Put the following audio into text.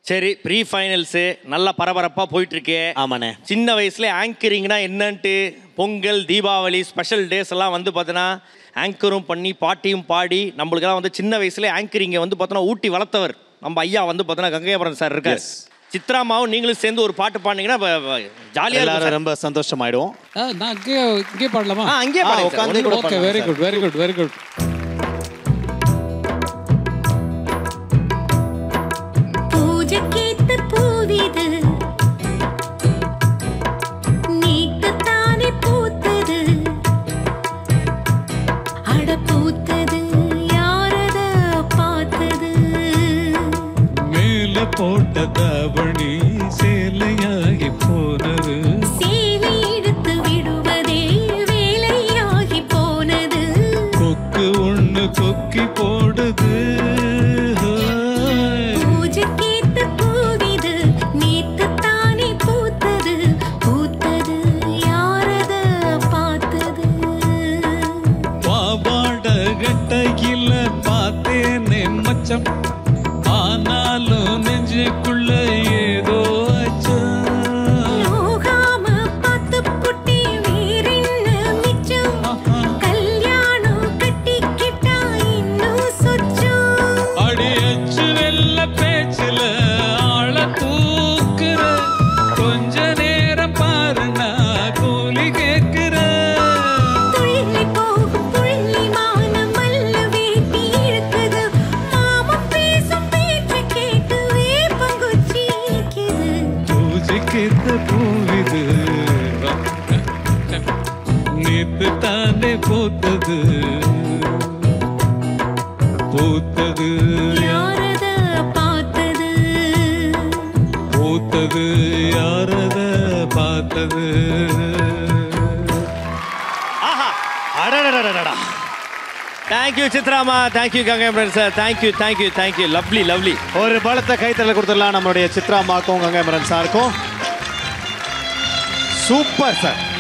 சரி, pre finals நல்லா பரபரப்பாக போயிட்டுருக்கு. ஆமாண்ணே. சின்ன வயசுல ஆங்கரிங்னா என்னன்ட்டு பொங்கல், தீபாவளி, ஸ்பெஷல் டேஸ் எல்லாம் வந்து பார்த்தோன்னா ஆங்கரும் பண்ணி பாட்டியும் பாடி நம்மளுக்கெல்லாம் வந்து சின்ன வயசுல ஆங்கரிங்கை வந்து பார்த்தோன்னா ஊட்டி வளர்த்தவர் நம்ம ஐயா வந்து பார்த்தோன்னா கங்கையபுரம் சார் இருக்கார். சித்ராமாவும் நீங்களும் சேர்ந்து ஒரு பாட்டு பாடினீங்கன்னா ஜாலியாக எல்லாரும் ரொம்ப சந்தோஷமாயிடுவோம். நான் இங்கே பாடலாமா? அங்கேயே பாடுங்க. Okay, very good very good very good. பூஜைக்கேத்த பூவிது நீத்து தானே பூத்தது, அட பூத்தது யாரத பார்த்தது, மேல போட்ட தாவணி சேலையாகி போனது, சேலை எடுத்து விடுவதே வேலையாகி போனது, கொக்கு ஒண்ணு கொக்கி போடுது. பூஜைக்கேத்த பூவிது நீத்து தானே பூத்தது, பூத்தது யாரத பார்த்தது. பாவாட கட்டையில பார்த்தேனே மச்சம், ஆனாலும் நெஞ்சுக்குள்ள ஏதோ அச்சம். நோகாம பார்த்து புட்டி வேறென்ன மிச்சம், கல்யாணம் கட்டிக்கிட்டா இன்னும் சொச்சம். அடி அச்சு வெள்ள பேச்சுல ஆள தூக்குற, கொஞ்ச நேரம் பாருனா கூலி கேட்கிற. துள்ளி போகும் புள்ளிமான மல்ல வேட்டி இழுக்குது, மாமன் பேசும் பேச்சு கேட்டு வேப்பங்குச்சி இழுக்குது. பூஜைக்கேத்த பூவிது நேத்து தானே பூத்தது, பூத்தது யாரத பார்த்தது, பூத்தது யாரத பார்த்தது. ஆஹா, அடடடடடா. தேங்க்யூ சித்ராமா, thank you Gangaiyapuram sir, thank you thank you thank you. Lovely lovely. ஒரு பலத்த கைத்தறல் கொடுத்துடலாம் நம்மளுடைய சித்ராமாக்கும் கங்கையபுரம் சாருக்கும். Super sir.